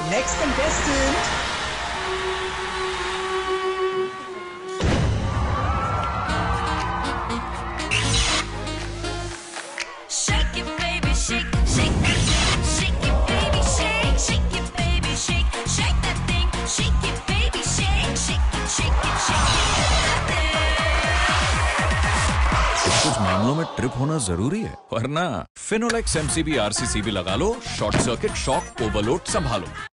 Next contestant. Shake it, baby, shake, shake that thing. Shake it, baby, shake, shake it, baby, shake, shake that thing. Shake it, baby, shake, shake it, shake it, shake it, कुछ मामलों में trip होना जरूरी है, वरना Finolex MCB RCCB लगा लो, short circuit shock overload संभालो।